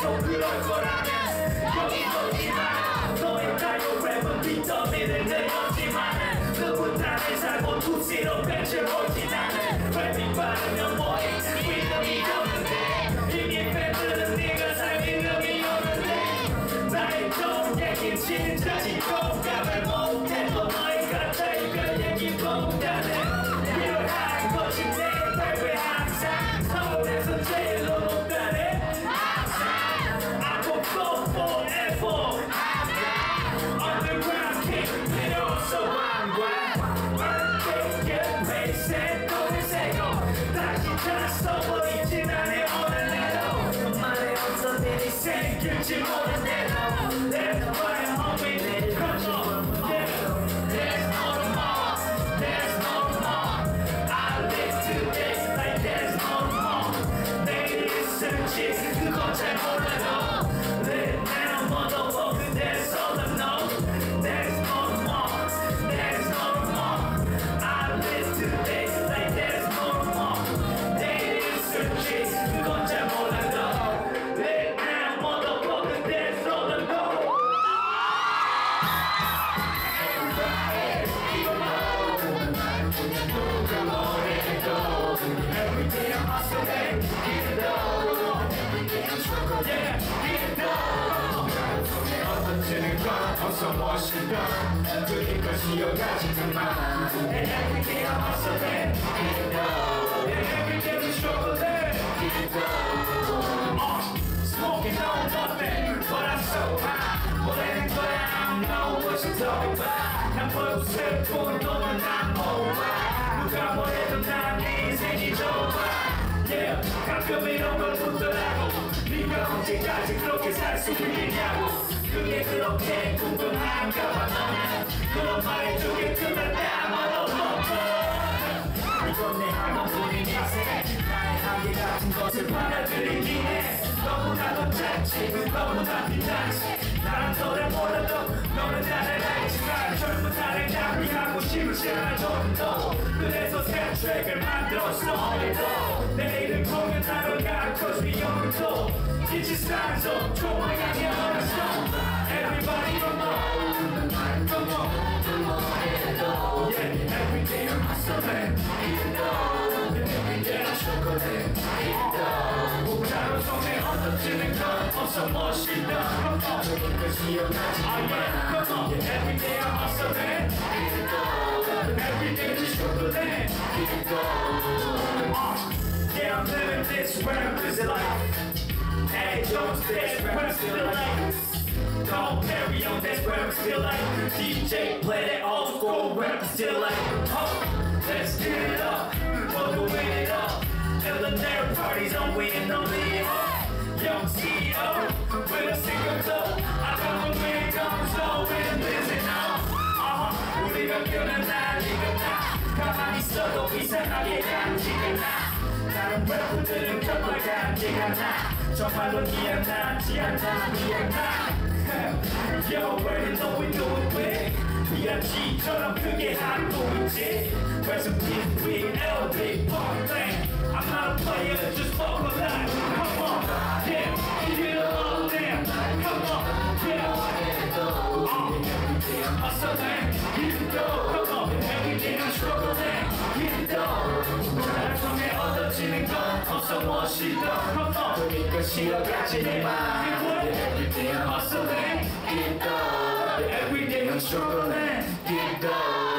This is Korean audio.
계속 그럴 거라면 여기 오지마 너의 가요 랩은 빗더미를 늘었지만은 누구나 내 살고 투시로 펼쳐보지 나는 랩이 빠르면 뭐해 리듬이 오는데 이미 팬들은 네가 살 리듬이 오는데 나의 좋은 얘기 진짜 공감을 못해도 너의 가짜 이별 얘기보다는 리얼한 것이 내 랩에 항상 서울에서 제일로 높다네 I will go forever Underground king 필요 없어 왕관 Earthquake 회색 돈을 세고 다시 다 써버리진 않네 오늘 내로 너만의 어떤 일이 생길지 모르네요 That's why homie come on yeah There's no more There's no more I live today like there's no more 내일 있을지 그건 잘 몰라도 Live now motherfucker that's all I know There's no more There's no more I live today like there's no more 내일 있을지 그건 잘 몰라도 Live now motherfucker that's all I know 누가 뭐래도 Every day I'm hustling Even though Every day I'm struggling Yeah, even though 손에 얻어지는 건 어서 멋있다 그니까 쉬어가지는 마 And every day I'm hustling Even though And every day I'm struggling Even though Smoking on nothing But I'm so high 뭐라는 거야 I don't know what you're talking about 난 벌써 슬픈 너는 난 몰라 누가 뭐래도 난 내 인생이 좋아 Yeah 가끔 이런 걸 묻더라고 네가 언제까지 그렇게 살 수 있냐고 그게 그렇게 궁금한가 봐 너는 그런 말해주게 끝났다 motherfucker 이건 내 한 번뿐인 인생 나의 한계 같은 것을 받아들이긴 해 너무나도 짧지 너무나 빛나지 나는 너를 몰라도 너는 나를 알지만 젊은 나를 낭비하고 싶지 않아 조금 더 그래서 새 트랙을 만들었어 오늘도 내일은 공연하러 가 Cause we young too This is not so 조만간에 알았어 Everybody come on Come on Come on Yeah every day I'm hustling Even though Every day I'm struggling Even though 목자로 손에 얻어지는 건 어서 멋있다 그러니까 시험하지 마 Yeah every day I'm hustling Even though Every day I'm struggling Even though Yeah I'm living this rap is life Hey don't stay rap still life Don't carry on that's rap still like DJ play that old school rap still like oh let's get it up we'll win it up Millionaire parties on winning on the Young CEO with a single toe I don't know where it comes so we're busy now 우리가 끄는 난리가 나 가만히 있어도 이상하게 감지가 나 다른 래퍼들은 정말 감지가 나 정말로 미안하지 않아 미안하 Yo, where you know we do it quick BMG처럼 크게 하고 있지 Rest in peace, Big L, Big Punk Thing I'm not a player, just fuck my life Come on, yeah, give it up, damn Come on, yeah Hustling, even though Come on, every day I'm struggling Even though 날 통해 얻어지는 건 없어 멋있다 Come on, 그러니까 싫어가지는 마 Every day I'm hustling Even though Every day I'm struggling Even though